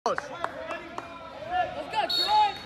Let's go, Troy!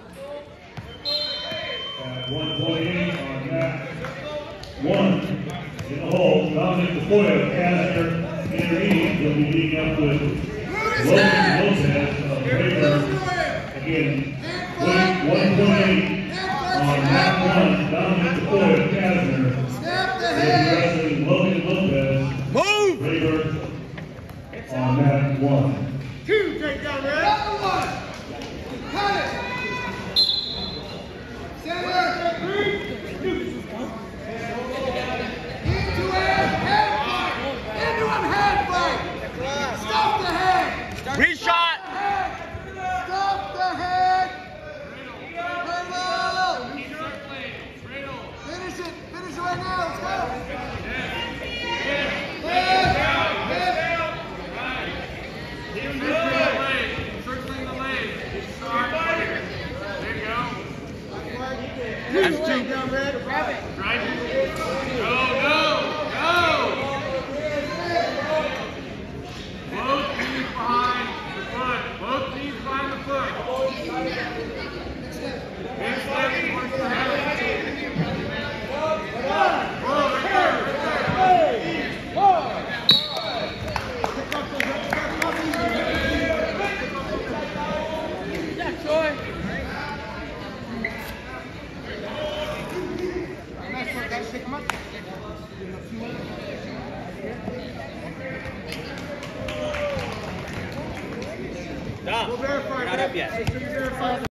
1:28 on that. One in the hole. Dominic DeFoya, Casper, intermediate, will be leading up with Logan Lopez of Rayburn. Again, 1:28 on that one. Dominic DeFoya, Casper, will be wrestling Logan Lopez, Rayburn, on that one. Two, take down, Red. Number one. Cut it. Center. Three. Into him, head fight. Into him, head fight. Stop the head. Reshot! Stop the head. Finish it. Finish it right now. Let's go. That's two. Down, Red. Grab it. Drive it. Go. Both knees behind the foot. Both knees behind the foot. Big step towards the head. Whoa, right there. Yeah, Troy! We'll verify. Not up yet.